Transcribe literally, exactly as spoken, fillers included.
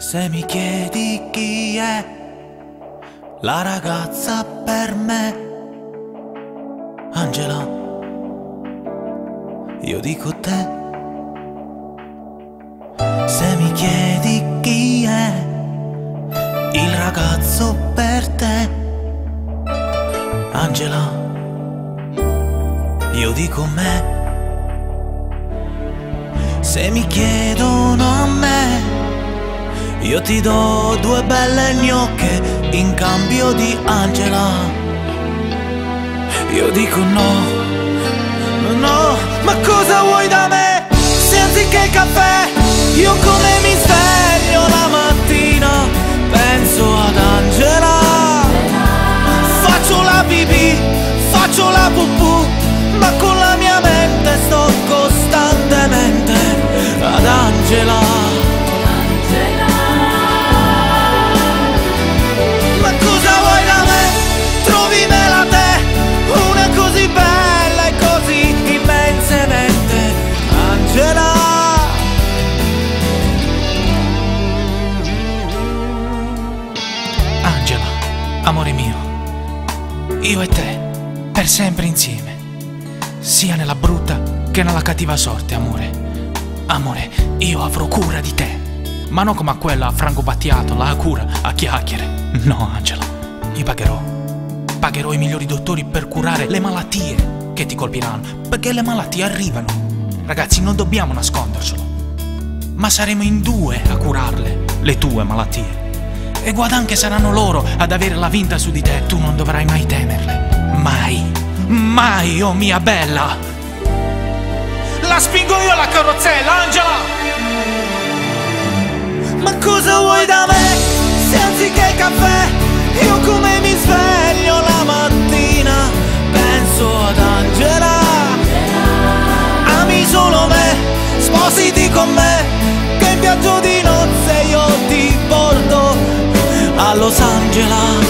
Se mi chiedi chi è la ragazza per me, Angela, io dico te. Se mi chiedi chi è il ragazzo per te, Angela, io dico me. Se mi chiedono a me, io ti do due belle gnocche in cambio di Angela. Io dico no, no, ma cosa vuoi da me? Se anziché il caffè, io come mi sveglio la mattina penso ad Angela. Faccio la pipì, faccio la pupù, ma con la mia mente sto costantemente ad Angela. Angela, amore mio, io e te, per sempre insieme, sia nella brutta che nella cattiva sorte, amore. Amore, io avrò cura di te, ma non come a quella a franco battiato, la cura a chiacchiere. No, Angela, io pagherò, pagherò i migliori dottori per curare le malattie che ti colpiranno, perché le malattie arrivano. Ragazzi, non dobbiamo nascondercelo, ma saremo in due a curarle, le tue malattie. E guarda, anche saranno loro ad avere la vinta su di te. Tu non dovrai mai temerle. Mai, mai, oh mia bella. La spingo io la carrozzella, Angela. Ma cosa vuoi da me? Se anziché il caffè, io come mi sveglio la mattina penso ad Angela. Ami solo me, spositi con me, che in viaggio di nozze io ti porto a Los Angeles.